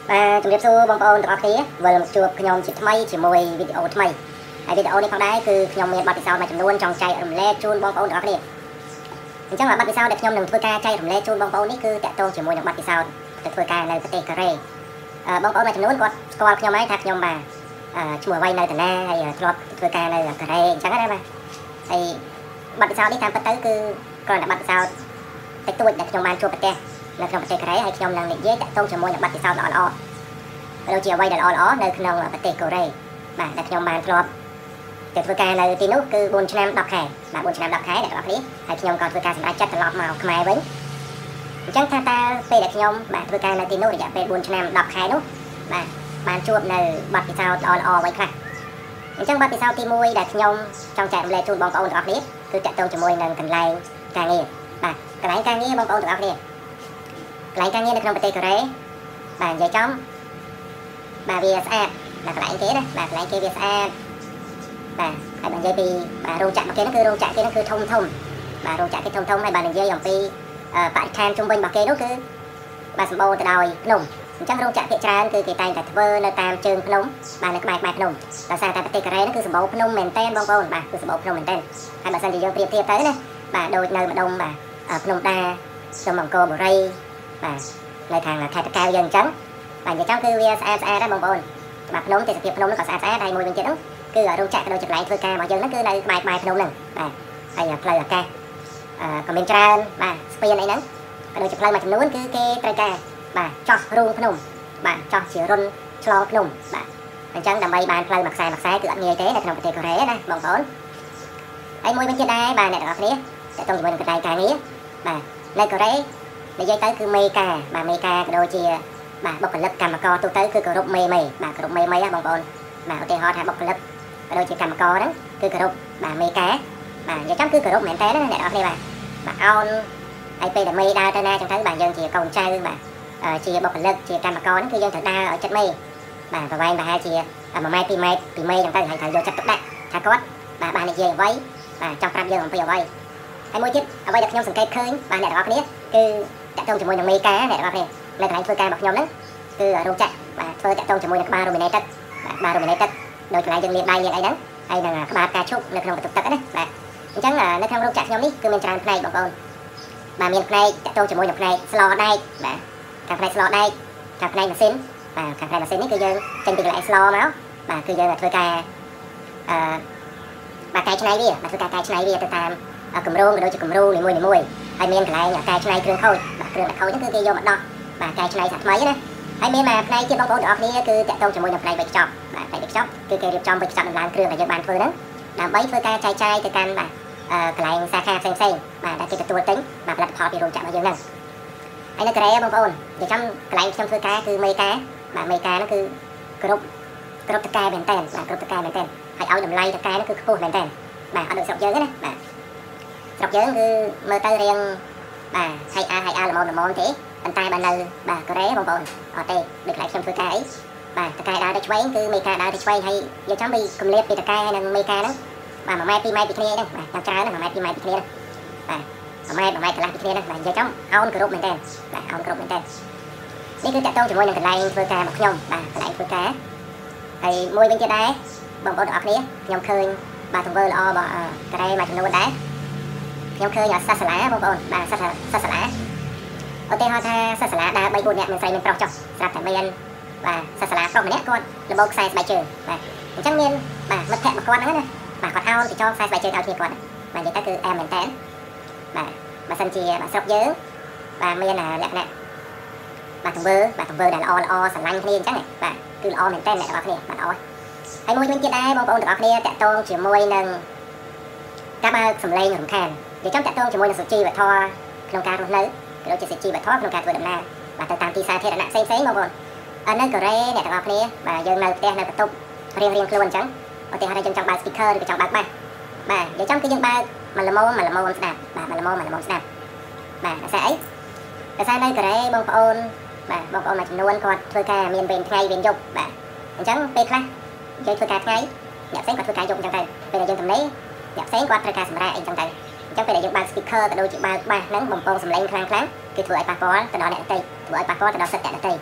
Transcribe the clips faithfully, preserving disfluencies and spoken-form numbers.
vàជំរាបសួរបងប្អូនទាំងអស់គ្នាវិលមកជួបខ្ញុំជាថ្មីជាមួយវីដេអូថ្មីហើយវីដេអូនេះផងដែរគឺខ្ញុំមានបទពិសោធន៍មួយចំនួនចង់ចែករំលែកជូនបងប្អូនទាំងអស់គ្នាអញ្ចឹងបទពិសោធន៍ដែលខ្ញុំនឹងធ្វើការចែករំលែកជូនបងប្អូននេះគឺតាក់ទងជាមួយនឹងបទពិសោធន៍ទៅធ្វើការនៅប្រទេសកូរ៉េបងប្អូនមួយចំនួនគាត់ស្គាល់ខ្ញុំហើយថាខ្ញុំបាទឈ្មោះអ្វីនៅតាណាហើយធ្លាប់ធ្វើការនៅកូរ៉េអញ្ចឹងណាបាទហើយបទពិសោធន៍នេះតាមពិតទៅគឺគ្រាន់តែបទពិសោធន៍តិចតួចដែលខ្ញុំបានជួបប្រទេសនៅក្នុងប្រទេសកូរ៉េហើយខ្ញុំនឹងនិយាយតាក់ទងជាមួយនឹងបទពិសោធន៍ល្អៗដូចជាអ្វីដែលល្អៗនៅក្នុងប្រទេសកូរ៉េបាទដែលខ្ញុំបានធ្លាប់ទៅធ្វើការនៅទីនោះគឺបួនឆ្នាំដប់ខែបាទបួនឆ្នាំដប់ខែអ្នកនរគ្នាហើយខ្ញុំក៏ធ្វើការសម្រេចចិត្តត្រឡប់មកខ្មែរវិញអញ្ចឹងថាតើពេលដែលខ្ញុំបាទធ្វើការនៅទីនោះរយៈពេលបួនឆ្នាំដប់ខែនោះបាទបានជួបនៅបទពិសោធន៍ល្អៗអ្វីខ្លះអញ្ចឹងបទពិសោធន៍ទីមួយដែលខ្ញុំចង់ចែករំលែកជូនបងប្អូនទាំងអស់គ្នាគឺតាក់ទងជាមួយនឹងកន្លែងការងារបាទកន្លែងការងារបងប្អូនទាំងអស់គ្នាកន្លែងការងារនៅក្នុងប្រទេសកូរ៉េបាទនិយាយចំបាទវាស្អាតបាទកន្លែងគេណាបាទកន្លែងគេវាស្អាតបាទហើយបើនិយាយពីបាទរោងចក្ររបស់គេហ្នឹងគឺរោងចក្រគេហ្នឹងគឺធំធំបាទរោងចក្រគេធំធំហើយបើនិយាយអំពីបរិស្ថានជុំវិញរបស់គេនោះគឺបាទសម្បូរទៅដោយភ្នំអញ្ចឹងរោងចក្រភាគច្រើនគឺគេតែងតែធ្វើនៅតាមជើងភ្នំបាទនៅក្បែរក្បែរភ្នំដោយសារតែប្រទេសកូរ៉េហ្នឹងគឺសម្បូរភ្នំមែនទែនបងប្អូនបាទគឺសម្បូរភ្នំមែនទែនហើយបើសិនជាយើងប្រៀបធៀបទៅណាបាទដូចនៅម្ដុំបាទភ្នំដាភ្នំអង្គរបូរីបាទនៅខាងខេត្តតាកែវយើងអញ្ចឹងបាទនិយាយចំគឺវាស្អាតស្អាតដែរបងប្អូនបាទភ្នំទេសភាពភ្នំហ្នឹងក៏ស្អាតស្អាតហើយមួយវិញទៀតហ្នឹងគឺរោងចក្រក៏ដូចជាកន្លែងធ្វើការរបស់យើងហ្នឹងគឺនៅក្បែរក្បែរភ្នំហ្នឹងបាទហើយផ្លូវអាកាសអឺក៏មានច្រើនបាទស្ពានអីហ្នឹងក៏ដូចជាផ្លូវមួយចំនួនគឺគេត្រូវការបាទចោះរូងភ្នំបាទចោះជារុនឆ្លងភ្នំបាទអញ្ចឹងដើម្បីបានផ្លូវមួយខ្សែមួយខ្សែគឺអត់ងាយទេនៅក្នុងប្រទេសកូរ៉េណាបងប្អូនហើយមួយវិញទៀតដែរបាទអ្នកទាំងអស់គ្នាតើតើជាមួយនឹងកន្លែងការងារបាទនៅកូរ៉េនិយាយទៅគឺមេការបាទមេការក៏ដូចជាបាទបុគ្គលិកកម្មករទូទៅគឺគោរពមេមេបាទគោរពមេមេបងប្អូនបាទឧទាហរណ៍ថាបុគ្គលិកក៏ដូចជាកម្មករហ្នឹងគឺគោរពបាទមេការបាទនិយាយចំគឺគោរពមែនតើណាអ្នកនរគ្នាបាទបាទអោនហើយពេលដែលមេដើរទៅណាចឹងទៅបាទយើងជាកូនចៅបាទជាបុគ្គលិកជាកម្មករហ្នឹងគឺយើងត្រូវដើរឲ្យចិត្តមេបាទប្រវែងប្រហែលជាមួយម៉ែត្រពីរម៉ែត្រពីមេចឹងទៅហើយត្រូវយកចិត្តទុកដាក់ថាគាត់បាទបាននិយាយអ្វីបាទចង់ប្រាប់យើងអំពីអ្វីហើយមួយទៀតអ្វីដែលខ្ញុំសង្កេតឃើញបាទអ្នកនរគ្នាគឺតាក់ទងជាមួយនឹងមេការអ្នកនរគ្នានៅកន្លែងធ្វើការរបស់ខ្ញុំហ្នឹងគឺរោងចក្របាទធ្វើតាក់ទងជាមួយនឹងក្បាលរ៉ូមីណេទឹកបាទក្បាលរ៉ូមីណេទឹកដោយកន្លែងយើងលាងដៃលាងអីហ្នឹងហើយនឹងក្បាលផ្កាឈូកនៅក្នុងបន្ទប់ទឹកណាបាទអញ្ចឹងនៅក្នុងរោងចក្រខ្ញុំនេះគឺមានច្រើនផ្នែកបងប្អូនបាទមានផ្នែកតាក់ទងជាមួយនឹងផ្នែកស្លដែកបាទខាងផ្នែកស្លដែកខាងផ្នែកម៉ាស៊ីនបាទខាងផ្នែកម៉ាស៊ីននេះគឺយើងចេញពីកន្លែងស្លមកបាទគឺយើងធ្វើការអឺបាទកែច្នៃវាបាទធ្វើការកែច្នៃវាទៅតាមគម្រោងក៏ដូចជាគំរូនីមួយនីមួយហើយមានកន្លែងកែច្នៃគ្រឿងខូចបាទគ្រឿងខូចហ្នឹងគឺគេយកមកដោះបាទកែច្នៃសាថ្មីណាហើយមានមួយផ្នែកទៀតបងប្អូនទាំងអស់គ្នាគឺតាក់ទងជាមួយនឹងផ្នែកវេចខ្ចប់បាទផ្នែកវេចខ្ចប់គឺគេរៀបចំវេចខ្ចប់នៅឡានគ្រឿងដែលយើងបានធ្វើហ្នឹងដើម្បីធ្វើការចែកចាយទៅកាន់បាទកន្លែងសាខាផ្សេងផ្សេងបាទដែលគេទទួលទិញបាទផលិតផលពីរោងចក្ររបស់យើងហ្នឹងហើយនៅកូរ៉េបងប្អូននិយាយចំកន្លែងខ្ញុំធ្វើការគឺមេការបាទមេការហ្នឹងគឺគ្រប់គ្រប់តកែមែនតើបាទគ្រប់តកែមែនតើហើយឲ្យតម្លៃតកែហ្នឹងគឺខ្ពស់មែនតើបាទអត់ដូចស្រុកយើងទេណាបាទស្រុកយើងគឺមើលទៅរៀងបាទហើយអាហើយអាល្មមល្មមទេប៉ុន្តែបើនៅបាទកូរ៉េបងប្អូនអត់ទេដូចកន្លែងខ្ញុំធ្វើការអីបាទតកែដើរទៅឆ្វេងគឺមេការដើរទៅឆ្វេងហើយយកចាំពីកម្រិតពីតកែនិងមេការហ្នឹងបាទមួយម៉ែត្រពីរម៉ែត្រពីគ្នាហ្នឹងបាទយ៉ាងច្រើនណាមួយម៉ែត្រពីរម៉ែត្រពីគ្នាបាទមួយម៉ែត្រមួយម៉ែត្រកន្លះពីគ្នាហ្នឹងបាទនិយាយចំអោនគ្រប់មែនតើបាទអោនគ្រប់មែនតើនេះគឺតាក់ទងជាមួយនឹងកន្លែងធ្វើការរបស់ខ្ញុំបាទកន្លែងធ្វើការហើយមួយវិញទៀតដែរបងប្អូនទាំងអស់គ្នាខ្ញុំឃើញបាទទង្វើល្អរបស់កូរ៉េមួយចំនួនដែរខ្ញុំឃើញសាសាឡាបងប្អូនបាទសាសាសាឡាឧទាហរណ៍ថាសាសាឡាដើរបីបួននាក់មានស្រីមានប្រុសចុះស្រាប់តែមានបាទសាសាឡាប្រុសម្នាក់គាត់លបោខ្សែស្បែកជើងបាទអញ្ចឹងមានបាទមិត្តភក្តិរបស់គាត់ហ្នឹងណាបាទគាត់អោនទៅចងខ្សែស្បែកជើងឲ្យគ្នាគាត់បាទនិយាយទៅគឺអែមមែនតើបាទបើសិនជាបាទស្រុកយើងបាទមានលក្ខណៈបាទទង្វើបាទទង្វើដែលល្អល្អស្រឡាញ់គ្នាអញ្ចឹងបាទគឺល្អមែនតើអ្នកទាំងអស់គ្នាបាទល្អហើយមួយវិញទៀតដែរបងប្អូនទាំងអស់គ្នាតាក់ទងជាមួយនឹងការបើកសម្លេងរំខាននិយាយចំតាក់ទងជាមួយនឹងសុជីវធម៌ក្នុងការរស់នៅក៏ដូចជាសុជីវធម៌ក្នុងការធ្វើដំណើរបាទទៅតាមទីសាធារណៈផ្សេងផ្សេងបងប្អូននៅកូរ៉េអ្នកទាំងអស់គ្នាបាទយើងនៅផ្ទះនៅបន្ទប់រៀងរៀងខ្លួនអញ្ចឹងឧទាហរណ៍ថាយើងចង់បើក speaker ឬក៏ចង់បើកបាសបាទនិយាយចំគឺយើងបើកមួយល្មមមួយល្មមស្ដាប់បាទមួយល្មមមួយល្មមស្ដាប់បាទដោយសារអីដោយសារនៅកូរ៉េបងប្អូនបាទបងប្អូនមួយចំនួនគាត់ធ្វើការមានវេនថ្ងៃវេនយប់បាទអញ្ចឹងពេលខ្លះយើងធ្វើការថ្ងៃអ្នកផ្សេងគាត់ធ្វើការយប់អញ្ចឹងទៅពេលដែលយើងទំនេរអ្នកផ្សេងគាត់ត្រូវការសម្រាប់អីអញ្ចឹងទៅអញ្ចឹងពេលដែលយើងបើក speaker ក៏ដូចជាបើកបាសហ្នឹងបំពងសំឡេងខ្លាំងខ្លាំងគឺធ្វើឲ្យប៉ះពាល់ទៅដល់អ្នកដទៃធ្វើឲ្យប៉ះពាល់ទៅដល់សិទ្ធិអ្នកដទៃ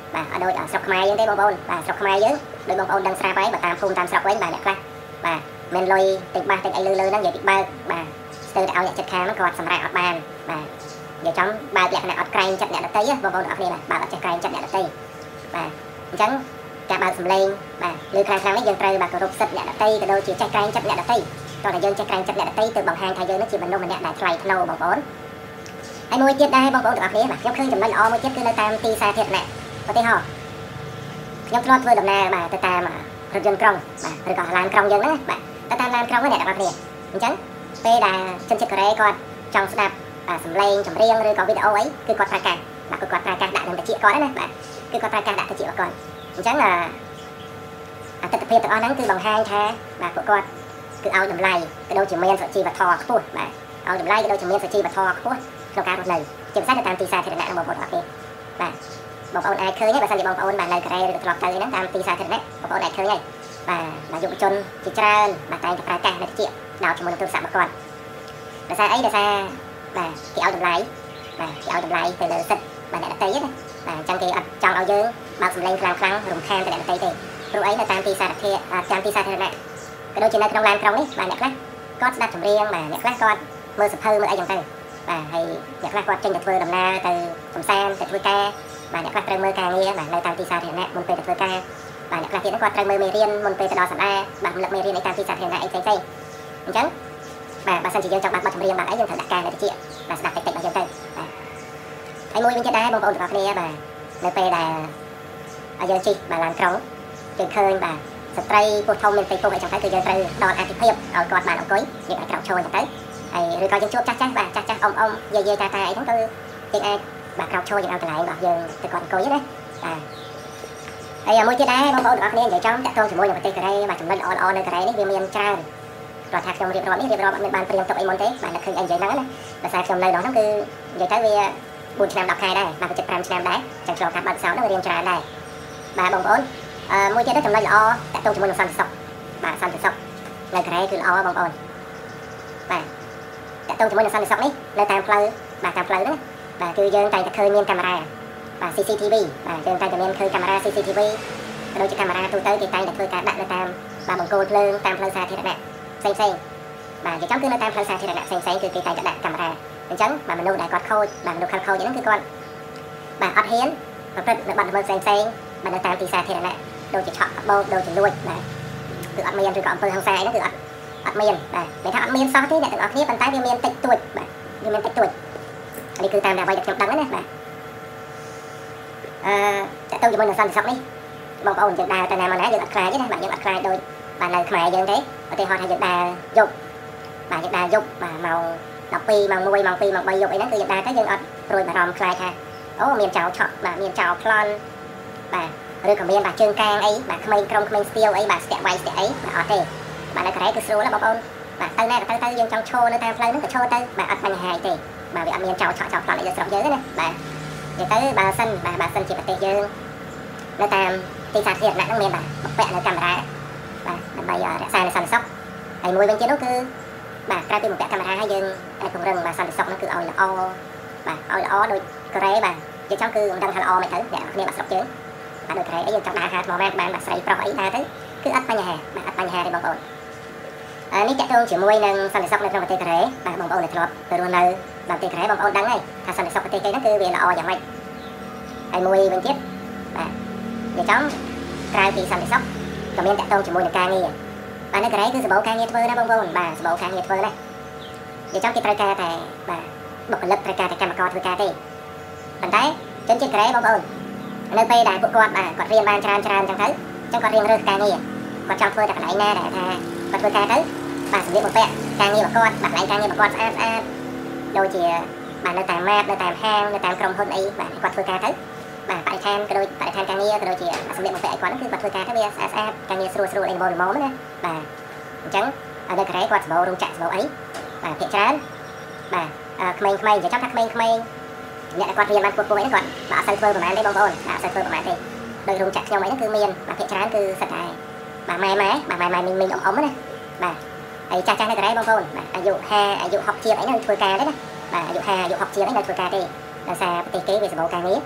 បាទអត់ដូចស្រុកខ្មែរយើងទេបងប្អូនបាទស្រុកខ្មែរយើងដូចបងប្អូនដឹងស្រាប់ហើយបើតាមភូមិតាមស្រុកវិញបាទអ្នកខ្លះបាទមិនលុយតិចបាសតិចអីលើលើហ្នឹងនិយាយពីបើកបាទស្ទើរតែឲ្យអ្នកចិត្តខាងហ្នឹងគាត់សម្រាប់អត់បានបាទនិយាយចំបើកលក្ខណៈអត់ក្រែងចិត្តអ្នកដទៃបងប្អូនអរគ្នាបាទបើកអត់ចេះក្រែងចិត្តអ្នកដទៃបាទអញ្ចឹងការបើកសម្លេងបាទលើខ្លាំងខ្លាំងនេះយើងត្រូវបាទគោរពសិទ្ធិអ្នកដទៃក៏ដូចជាចេះក្រែងចិត្តអ្នកដទៃតោះតែយើងចេះក្រែងចិត្តអ្នកដទៃទៅបង្ហាញថាយើងនឹងជាមនុស្សម្នាក់ដែលថ្លៃថ្នូរបងប្អូនហើយមួយទៀតដែរបងប្អូនទាំងអស់គ្នាបាទខ្ញុំឃើញចំណុចល្អមួយទៀតគឺនៅតាមទីសាធារណៈឧទាហរណ៍ខ្ញុំធ្លាប់ធ្វើដំណើរបាទទៅតាមរថយន្តក្រុងបាទឬក៏ឡានក្រុងយើងហ្នឹងបាទទៅតាមឡានក្រុងហ្នឹងអ្នកទាំងអស់គ្នាអញ្ចឹងពេលដែលជនជាតិកូរ៉េគាត់ចង់ស្ដាប់បាទសំឡេងចម្រៀងឬក៏វីដេអូអីគឺគាត់ប្រើកាសបាទគាត់ប្រើកាសដាក់នឹងតិចគាត់ណាបាទគឺគាត់ប្រើកាសដាក់តិចគាត់អញ្ចឹងអតិថិភាពទាំងអស់ហ្នឹងគឺបង្ហាញថាបាទពួកគាត់គឺឲ្យតម្លៃក៏ដូចជាមានសុជីវធម៌ខ្ពស់បាទឲ្យតម្លៃក៏ដូចជាមានសុជីវធម៌ខ្ពស់ក្នុងការរស់នៅជាពិសេសទៅតាមទីសាធារណៈរបស់បងប្អូនទាំងអស់គ្នាបាទបងប្អូនអាចឃើញទេបើសិនជាបងប្អូនបាទនៅកូរ៉េឬក៏ធ្លាប់ទៅហ្នឹងតាមទីសាធារណៈបងប្អូនអាចឃើញហើយបាទយុវជនជាច្រើនបាទតែងតែប្រើកាសនៅតិចដោតជាមួយនឹងទូរស័ព្ទរបស់គាត់ដោយសារអីដោយសារបាទគេឲ្យតម្លៃបាទគេឲ្យតម្លៃទៅលើសិទ្ធិបាទអ្នកដទៃណាបាទអញ្ចឹងគេអត់ចង់ឲ្យយើងបើកសម្លេងខ្លាំងខ្លាំងរំខានទៅអ្នកដទៃទេព្រោះអីនៅតាមទីសាធារណៈតាមទីសាធារណៈក៏ដូចជានៅក្នុងឡានក្រុងនេះបាទអ្នកខ្លះគាត់ស្ដាប់ចម្រៀងបាទអ្នកខ្លះគាត់មើលសភៅមើលអីចឹងទៅបាទហើយអ្នកខ្លះគាត់ចេញទៅធ្វើដំណើរទៅកំសាន្តទៅធ្វើការបាទអ្នកខ្លះត្រូវមើលការងារបាទនៅតាមទីសាធារណៈមុនពេលទៅធ្វើការបាទអ្នកខ្លះទៀតគាត់ត្រូវមើលមេរៀនមុនពេលទៅដល់សាលាបាទរំលឹកមេរៀននៅតាមទីសាធារណៈអីផ្សេងៗអញ្ចឹងបាទបើសិនជាយើងចង់បាត់បတ်ចម្រៀងបាទអីយើងត្រូវដាក់ការនៅតិចបាទស្ដាប់តិចតិចរបស់យើងទៅបាទហើយមួយវិញទៀតដែរបងប្អូនទាំងអស់គ្នាបាទនៅពេលដែលយើងជិះបាទឡានក្រុងយើងឃើញបាទស្ត្រីពោះធំមានពេកពោះអីចឹងទៅគឺយើងត្រូវដល់អាទិភាពឲ្យគាត់បានអង្គុយយើងអាចក្រោកឈរចឹងទៅហើយឬក៏យើងជួបចាស់ចាស់បាទចាស់ចាស់អ៊ំអ៊ំយាយយាយតាតាអីហ្នឹងគឺយើងអាចបាទក្រោកឈរយើងឲ្យកន្លែងរបស់យើងទៅគាត់អង្គុយណាបាទហើយមួយទៀតដែរបងប្អូនទាំងអស់គ្នានិយាយចំតាក់ទងជាមួយនឹងប្រទេសកូរ៉េបាទចំណុចល្អល្អនៅកូរ៉េនេះវាមានច្រើនគាត់ថាខ្ញុំរៀបរាប់នេះរៀបរាប់អត់មានបានព្រៀងទុកអីមុនទេបាទនឹកឃើញអីនិយាយហ្នឹងណាដោយសារខ្ញុំនៅដល់ហ្នឹងគឺនិយាយទៅវាបួនឆ្នាំដប់ខែដែរបាទជិត5ឆ្នាំដែរចឹងឆ្លងកាត់បាត់សោហ្នឹងរៀងច្រើនដែរបាទបងប្អូនអឺមួយទៀតទៅចំណុចល្អតាក់ទងជាមួយនឹងសន្តិសុខបាទសន្តិសុខនៅកូរ៉េគឺល្អបងប្អូនបាទតាក់ទងជាមួយនឹងសន្តិសុខនេះនៅតាមផ្លូវបាទតាមផ្លូវហ្នឹងបាទគឺយើងតែងតែឃើញមានកាមេរ៉ាបាទ C C T V បាទយើងតែងតែមានឃើញកាមេរ៉ា C C T V ក៏ដូចជាកាមេរ៉ាទូទៅគេតែងតែធ្វើការដាក់នៅតាមបាទបង្គោលភ្លើងតាមផ្លូវសាធារណៈផ្សេងផ្សេងបាទនិយាយចំគឺនៅតាមផ្លូវសាធារណៈផ្សេងផ្សេងគឺគេតែងតែដាក់កាមេរ៉ាអញ្ចឹងបាទមនុស្សដែលគាត់ខូចបាទមនុស្សខិលខូចហ្នឹងគឺគាត់បាទអត់ហ៊ានប្រព្រឹត្តនៅបាត់ល្មើសផ្សេងផ្សេងបាទនៅតាមទីសាធារណៈដូចជាឆក់បោកដូចជាលួចបាទគឺអត់មានឬក៏អំពើហិង្សាអីហ្នឹងគឺអត់អត់មានបាទមិនថាអត់មានសោះទេអ្នកទាំងអស់គ្នាប៉ុន្តែវាមានតិចតួចបាទវាមានតិចតួចនេះគឺតាមតែអ្វីដែលខ្ញុំដឹងណាបាទអឺតើទៅជាមួយនឹងសន្តិសុខនេះបងប្អូនយើងដើរទៅណាមកណាយើងអត់ខ្លាចទេណាបាទយើងអត់ខ្លាចដូចបាទនៅខ្មែរយើងទេឧទាហរណ៍ថាយើងដើរយប់បាទយើងដើរយប់បាទម៉ោងដប់ពីរម៉ោងមួយម៉ោងពីរម៉ោងបីយប់អីហ្នឹងគឺយើងដើរទៅយើងអត់ព្រួយបារម្ភខ្លាចថាអូមានចោលឆក់បាទមានចោលប្លន់បាទឬក៏មានបាទជើងកាងអីបាទក្មេងក្រុមក្មេងស្ទាវអីបាទស្ទាក់វាយស្ទាក់អីបាទអត់ទេបាទនៅកូរ៉េគឺស្រួលណាបងប្អូនបាទទៅណាក៏ទៅទៅយើងចង់ឈរនៅតាមផ្លូវហ្នឹងក៏ឈរទៅបាទអត់បញ្ហាទេបាទវាអត់មានចោលឆក់ចោលប្លន់អីនៅស្រុកយើងទេណាបាទនិយាយទៅបើសិនបាទបើសិនជាប្រទេសយើងនៅតាមទីសាធារណៈហ្នឹងមានបាទបំពាក់នៅកាមេរ៉ាបាទដើម្បីរក្សានៅសន្តិសុខហើយមួយវិញទៀតនោះគឺបាទក្រៅពីបំពាក់កាមេរ៉ាហើយយើងអាចពង្រឹងបាទសន្តិសុខហ្នឹងគឺឲ្យល្អបាទឲ្យល្អដូចកូរ៉េបាទនិយាយចំគឺមិនដឹងថាល្អមិនទៅអ្នកគ្នាបាទស្រុកយើងបាទដូចកូរ៉េអីយើងចង់ដើរហាត់មកបានបាទស្រីប្រុសអីដើរទៅគឺអត់បញ្ហាបាទអត់បញ្ហាទេបងប្អូនអានេះតកតងជាមួយនឹងសន្តិសុខនៅក្នុងប្រទេសកូរ៉េបាទបងប្អូនដែលធ្លាប់ទៅរស់នៅនៅប្រទេសកូរ៉េបងប្អូនដឹងហើយថាសន្តិសុខប្រទេសគេហ្នឹងគឺវាល្អយ៉ាងម៉េចហើយមួយវិញទៀតបាទនិយាយចំក្រៅពីសន្តិសុខក៏មានតកតងជាមួយនឹងការងារបាទនៅកូរ៉េគឺសម្បូរការងារធ្វើណាបងប្អូនបាទសម្បូរការងារធ្វើណានិយាយចំគេត្រូវការតែបាទបុគ្គលិកត្រូវការតែកម្មករធ្វើការទេប៉ុន្តែជនជាតិកូរ៉េបងប្អូននៅពេលដែលពួកគាត់បាទគាត់រៀនបានច្រើនច្រើនអញ្ចឹងទៅអញ្ចឹងគាត់រៀនរើសការងារគាត់ចង់ធ្វើតែកន្លែងណាដែលថាគាត់ធ្វើការទៅបាទសម្លៀកបំពាក់ការងាររបស់គាត់បាទកន្លែងការងាររបស់គាត់ស្អាតស្អាតដូចជាបាទនៅតាមម៉ាតនៅតាមហាងនៅតាមក្រុមហ៊ុនអីបាទគាត់ធ្វើការទៅបាទបរិស្ថានក៏ដូចបរិស្ថានការងារក៏ដូចជាសម្លៀកបំពាក់ឲ្យគាត់ហ្នឹងគឺគាត់ធ្វើការទៅវាស្អាតស្អាតការងារស្រួលស្រួលអីល្មមល្មមណាបាទអញ្ចឹងនៅកូរ៉េគាត់សម្បូររោងចក្រសម្បូរអីបាទភាគច្រើនបាទក្មេងៗនិយាយចំថាក្មេងៗអ្នកគាត់រៀនបានពុះពុះអីហ្នឹងគាត់បាទអត់សូវធ្វើប្រហែលទេបងប្អូនបាទអត់សូវធ្វើប្រហែលទេដោយរោងចក្រខ្ញុំអីហ្នឹងគឺមានបាទភាគច្រើនគឺសិតតែបាទម៉ែម៉ែបាទម៉ែម៉ែមីងមីងអ៊ំអ៊ំណាបាទហើយចាស់ចាស់នៅកូរ៉េបងប្អូនបាទអាយុហាអាយុហុកជាងអីនៅធ្វើការទេណាបាទអាយុហាអាយុហុកជាងអីនៅធ្វើការទេដោយសារប្រទេសគេវាសម្បូរការងារ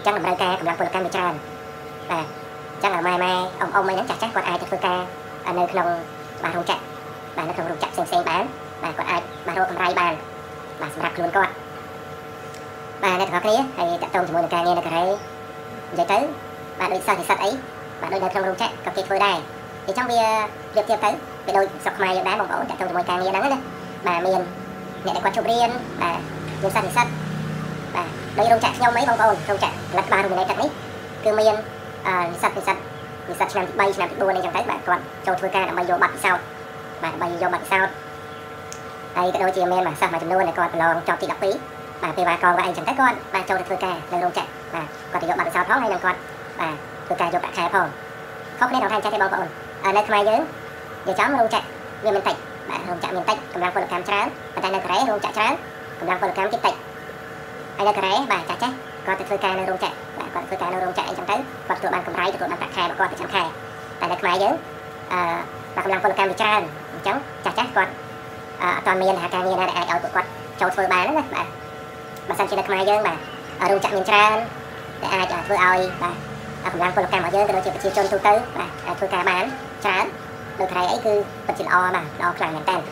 ចឹងតម្រូវការកម្លាំងពលកម្មវាច្រើនបាទចឹងម៉ែម៉ែអ៊ំអ៊ំអីហ្នឹងចាស់ចាស់គាត់អាចទៅធ្វើការនៅក្នុងបាទរោងចក្របាទនៅក្នុងរោងចក្រផ្សេងៗបានបាទគាត់អាចបាទរកកម្រៃបានបាទសម្រាប់ខ្លួនគាត់បាទអ្នកទាំងអស់គ្នាហើយតកតងជាមួយនឹងការងារនៅកូរ៉េនិយាយទៅបាទដូចសិស្សនិស្សិតអីបាទដូចនៅក្នុងរោងចក្រក៏គេធ្វើដែរអញ្ចឹងវាប្រៀបធៀបទៅវាដូចស្រុកខ្មែរយើងដែរបងប្អូនតកតងជាមួយការងារហ្នឹងណាបាទមានអ្នកដែលគាត់ជប់រៀនបាទមានសិស្សនិស្សិតបាទដោយរោងចក្រខ្ញុំអីបងប្អូនរោងចក្រផលិតក្បាលរូបនីទឹកនេះគឺមាននិស្សិតនិស្សិតនិស្សិតឆ្នាំទី3ឆ្នាំទី4អីចឹងទៅបាទគាត់ចូលធ្វើការដើម្បីយកប័ណ្ណពិសោធន៍បាទដើម្បីយកប័ណ្ណពិសោធន៍ហើយក៏ដូចជាមានបាទសិស្សមួយចំនួនដែលគាត់ប្រឡងចប់ទី12បាទពេលបាទកងវាអីចឹងទៅគាត់បាទចូលទៅធ្វើការនៅរោងចក្របាទគាត់ទៅយកប័ណ្ណពិសោធន៍ផងហើយនឹងគាត់បាទធ្វើការយកប្រាក់ខែផងខុសគ្នាដល់ថៃចេះទេបងប្អូននៅខ្មែរយើងនិយាយចំរោងចក្រវាមានតិចបាទរោងចក្រមានតិចកម្លាំងពលកម្មច្រើនប៉ុន្តែនៅកូរ៉េរោងចក្រច្រើនកម្លាំងពលកម្មតិចតិចហើយនៅកូរ៉េបាទចាស់ចាស់គាត់ទៅធ្វើការនៅរោងចក្របាទគាត់ធ្វើការនៅរោងចក្រអីចឹងទៅគាត់ទទួលបានកម្រៃទទួលបានប្រាក់ខែរបស់គាត់ប្រចាំខែតែនៅខ្មែរយើងអឺបាទកម្លាំងពលកម្មវាច្រើនអញ្ចឹងចាស់ចាស់គាត់អត់ទាន់មានការងារណាដែលអាចឲ្យពួកគាត់ចូលធ្វើបានណាបាទបើសិនជានៅខ្មែរយើងបាទរោងចក្រមានច្រើនដែលអាចធ្វើឲ្យបាទកម្លាំងពលកម្មរបស់យើងក៏ដូចជាប្រជាជនទូទៅបាទអាចធ្វើការបានច្រើននៅកូរ៉េអីគឺពិតជាល្អបាទល្អខ្លាំងមែនតើ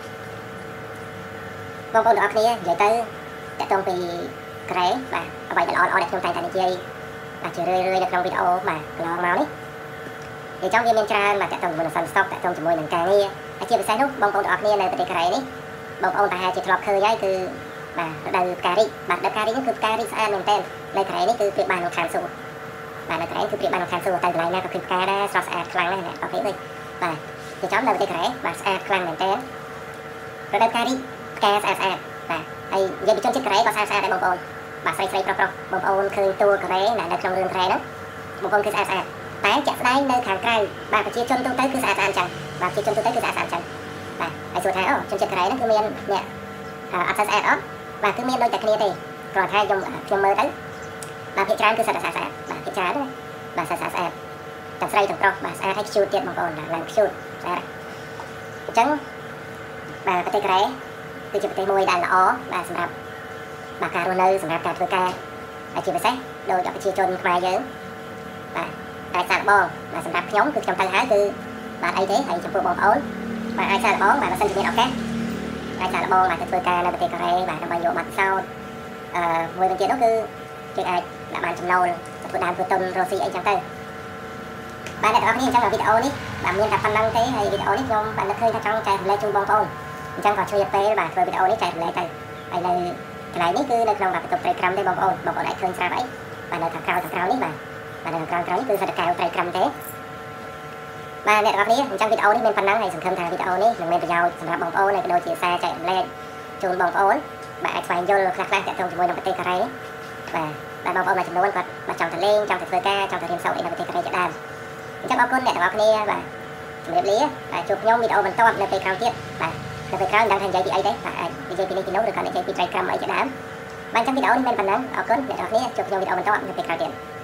បងប្អូនទាំងអស់គ្នានិយាយទៅតកតងពីកូរ៉េបាទអ្វីដែលល្អល្អដែលខ្ញុំតែងតែនិយាយបាទជារឿយៗនៅក្នុងវីដេអូបាទកន្លងមកនេះនិយាយចង់វាមានច្រើនបាទតកតងជាមួយនឹងសិនស្តុកតកតងជាមួយនឹងការងារហើយជាពិសេសនោះបងប្អូនទាំងអស់គ្នានៅប្រទេសកូរ៉េនេះបងប្អូនតែជាធ្លាប់ឃើញហើយគឺបាទរដូវផ្ការីកបាទរដូវផ្ការីកនេះគឺផ្ការីកស្អាតមែនតើនៅកូរ៉េនេះគឺប្រៀបបាននឹងឋានសួគ៌បាទនៅកូរ៉េគឺប្រៀបបាននឹងឋានសួគ៌ទៅកន្លែងណាក៏ឃើញផ្កាដែរស្រស់ស្អាតខ្លាំងណាស់អ្នកអូខេទេបាទជាចំនៅប្រទេសកូរ៉េបាទស្អាតខ្លាំងមែនតើរដូវផ្ការីកផ្កាស្អាតស្អាតបាទហើយនិយាយពីជនជាតិកូរ៉េក៏ស្អាតស្អាតដែរបងប្អូនបាទស្រីស្រីប្រុសប្រុសបងប្អូនឃើញតួកូរ៉េនៅក្នុងរឿងកូរ៉េហ្នឹងបងប្អូនគឺស្អាតស្អាតតែជាក់ស្ដែងនៅខាងក្រៅបាទប្រជាជនទូទៅគឺស្អាតស្អាតអញ្ចឹងបាទប្រជាជនទូទៅគឺស្អាតស្អាតអញ្ចឹងបាទហើយសួរថាអូជនជាតិកូរ៉េហ្នឹងគឺមានអ្នកអត់ស្អាតស្អាតអត់បាទគឺមានដូចតែគ្នាទេគ្រាន់តែខ្ញុំខ្ញុំមើលទៅបាទភាគច្រើនគឺស្អាតស្អាតស្អាតបាទភាគច្រើនណាបាទស្អាតស្អាតស្អាតទាំងស្រីទាំងប្រុសបាទស្អាតហើយខ្ជូតទៀតបងប្អូនឡើងខ្ជូតស្អាតអញ្ចឹងបាទប្រទេសកូរ៉េគឺជាប្រទេសមួយដែលល្អបាទសម្រាប់បាទការរស់នៅសម្រាប់ការធ្វើការហើយជាពិសេសដោយប្រជាជនខ្មែរយើងបាទអាចសាកល្បងបាទសម្រាប់ខ្ញុំគឺខ្ញុំទៅហើយគឺបាទអីទេហើយចំពោះបងប្អូនបាទអាចសាកល្បងបាទបើសិនជាមានឱកាសអាចសាកល្បងបាទទៅធ្វើការនៅប្រទេសកូរ៉េបាទដើម្បីយកប័ណ្ណពិសោធន៍អឺមួយវិញទៀតនោះគឺយើងអាចដាក់បានចំណូលធ្វើដើមធ្វើទុនរស់ស៊ីអីចឹងទៅបាទអ្នកទាំងអស់គ្នាអញ្ចឹងវីដេអូនេះបាទមានតែប៉ុណ្្នឹងទេហើយវីដេអូនេះខ្ញុំបាននឹកឃើញថាចង់ចែករំលែកជូនបងប្អូនអញ្ចឹងក៏ឆ្លៀតពេលបាទធ្វើវីដេអូនេះចែករំលែកទៅហើយនៅកន្លែងនេះគឺនៅក្នុងបាទបន្ទប់ត្រីក្រាំទេបងប្អូនបងប្អូនអាចឃើញស្រាប់អីបាទនៅខាងក្រៅខាងក្រៅនេះបាទបាទនៅខាងក្រៅក្រៅនេះគឺសិតតែកែវត្រីក្រាំទេបាទអ្នកទាំងអស់គ្នាអញ្ចឹងវីដេអូនេះមានប៉ុណ្ណឹងហើយសង្ឃឹមថាវីដេអូនេះនឹងមានប្រយោជន៍សម្រាប់បងប្អូនហើយក៏ដូចជាសារចែករំលែកជូនបងប្អូនបាទអាចស្វែងយល់ខ្លះៗទាក់ទងជាមួយនឹងប្រទេសកូរ៉េបាទបាទបងប្អូនមួយចំនួនគាត់បាទចង់ទៅលេងចង់ទៅធ្វើការចង់ទៅរៀនសូត្រអីនៅប្រទេសកូរ៉េជាដើមអញ្ចឹងអរគុណអ្នកទាំងអស់គ្នាបាទជម្រាបលាបាទជួបខ្ញុំវីដេអូបន្តនៅពេលក្រោយទៀតបាទនៅពេលក្រោយមិនដឹងថានិយាយពីអីទេបាទអាចនិយាយពីនេះពីនោះឬក៏និយាយពីត្រីក្រាំអីជាដើមបាទអញ្ចឹងវីដេអូនេះមានប៉ុណ្ណឹងអរគុណអ្នកទាំងអស់គ្នាជួបខ្ញុំវីដេអូបន្តនៅពេលក្រោយទៀត